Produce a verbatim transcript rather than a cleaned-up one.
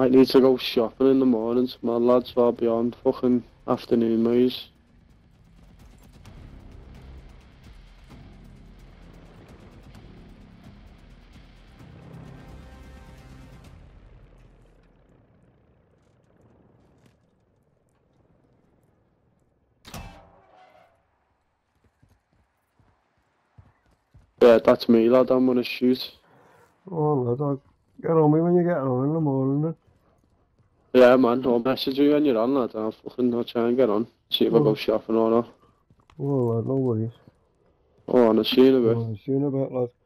might need to go shopping in the mornings. My lads far beyond fucking afternoon meals. Yeah, that's me, lad. I'm gonna shoot. Oh, lad, I'll get on me when you get on in the morning then. Yeah, man. I'll message you when you're on, lad. I'll fucking I'll try and get on. See if oh. I go shopping or not. Oh, lad, no worries. Oh, and I'll see you in a bit. Oh, see you in a bit, lad.